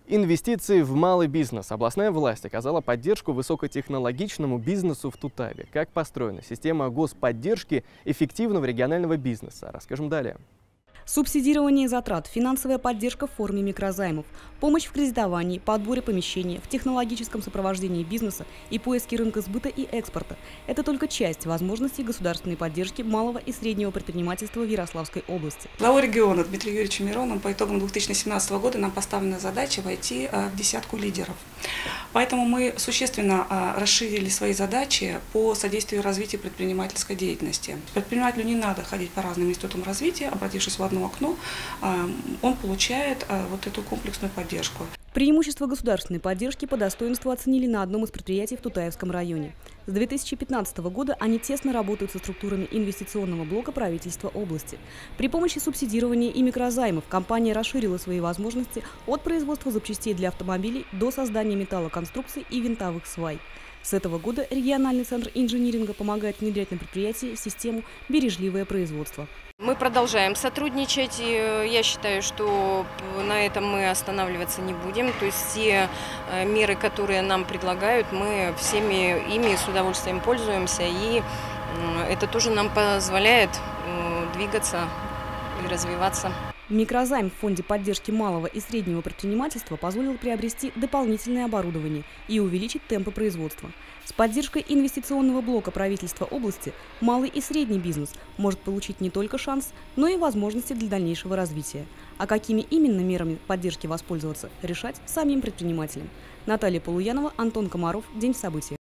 Инвестиции в малый бизнес. Областная власть оказала поддержку высокотехнологичному бизнесу в Тутаве. Как построена система господдержки эффективного регионального бизнеса? Расскажем далее. Субсидирование затрат, финансовая поддержка в форме микрозаймов, помощь в кредитовании, подборе помещения, в технологическом сопровождении бизнеса и поиске рынка сбыта и экспорта – это только часть возможностей государственной поддержки малого и среднего предпринимательства в Ярославской области. Главой региона Дмитрием Юрьевичем Мироновым по итогам 2017 года нам поставлена задача войти в десятку лидеров. Поэтому мы существенно расширили свои задачи по содействию развитию предпринимательской деятельности. Предпринимателю не надо ходить по разным институтам развития, обратившись в одно окно, он получает вот эту комплексную поддержку. Преимущества государственной поддержки по достоинству оценили на одном из предприятий в Тутаевском районе. С 2015 года они тесно работают со структурами инвестиционного блока правительства области. При помощи субсидирования и микрозаймов компания расширила свои возможности от производства запчастей для автомобилей до создания металлоконструкций и винтовых свай. С этого года региональный центр инжиниринга помогает внедрять на предприятии систему «Бережливое производство». Мы продолжаем сотрудничать, и я считаю, что на этом мы останавливаться не будем. То есть все меры, которые нам предлагают, мы всеми ими с удовольствием пользуемся, и это тоже нам позволяет двигаться и развиваться. Микрозайм в фонде поддержки малого и среднего предпринимательства позволил приобрести дополнительное оборудование и увеличить темпы производства. С поддержкой инвестиционного блока правительства области малый и средний бизнес может получить не только шанс, но и возможности для дальнейшего развития. А какими именно мерами поддержки воспользоваться, решать самим предпринимателям. Наталья Полуянова, Антон Комаров. День событий.